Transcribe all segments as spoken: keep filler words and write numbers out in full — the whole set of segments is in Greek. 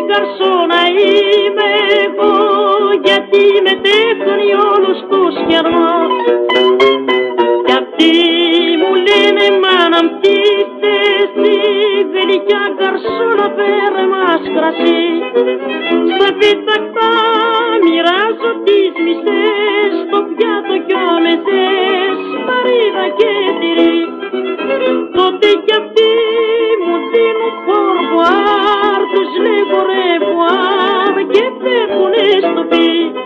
γκαρσόνα είμαι εγώ, γιατί μετέχουν όλους τους καιρό. Κι αυτοί μου λένε μάνα μ' τι εσύ, γλυκιά γκαρσόνα φέρε μας κρασί. Στα πιτακτά μοιράζω τις μισές, στο πιάτο κι ο μεσές, σπαρίδα και τυρί. Τότε κι αυτοί μου δίνουν κορβουάρ, τους λέγω ρεβουάρ και φεύγουνε στο πι.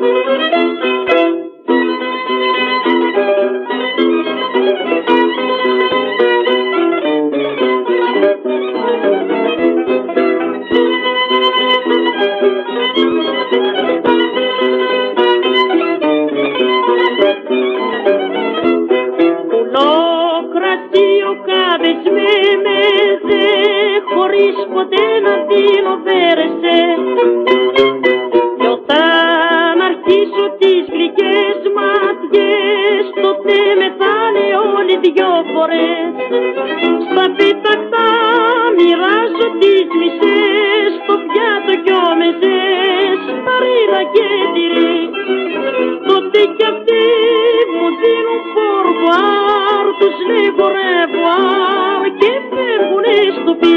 Χωρίς ποτέ να δίνω βέρεσε, κι όταν αρχίσω τις γλυκές ματιές, τότε με πάνε όλοι δυο φορές. Στα πιτακτά μοιράζω τις μισές, στο πιάτο κι ο μεσές, σπαρίδα και τυρί. Τότε κι αυτοί μου δίνουν φορβουάρ, τους λέγω ρεβουάρ και φεύγουνε στο πι.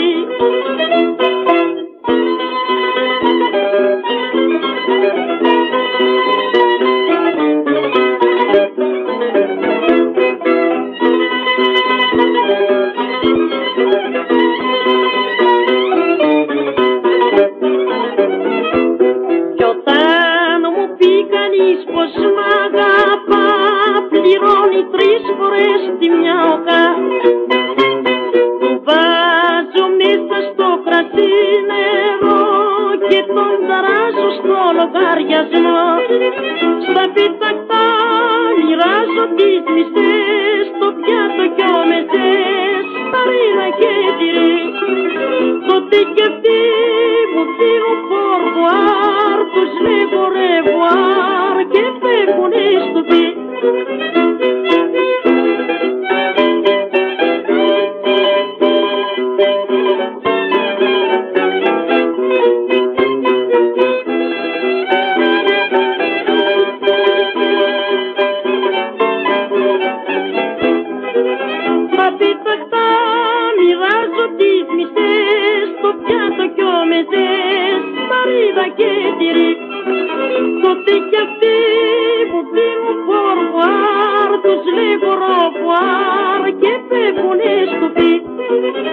Κι όταν μου πει κανείς πως μ' αγαπά, πληρώνει τρεις φορές τη μια οκά. Του βάζω μέσα στο κρασί νερό και τον ταράζω στο λογαριασμό. Στα πιτακτά μοιράζω τις μισές, στο πιάτο κι ο μεσές, σπαρίδα και τυρί. Τότε κι αυτοί μου δίνουν φορβουάρ, τους λέγω ρεβουάρ και φεύγουνε στο πι. Στα πιτακτά μοιράζω τις μισές, στο πιάτο κι ο μεσές, σπαρίδα και τυρί. Τότε κι αυτοί μου δίνουν φορβουάρ, τους λέγω ροβουάρ και φεύγουνε στο πι.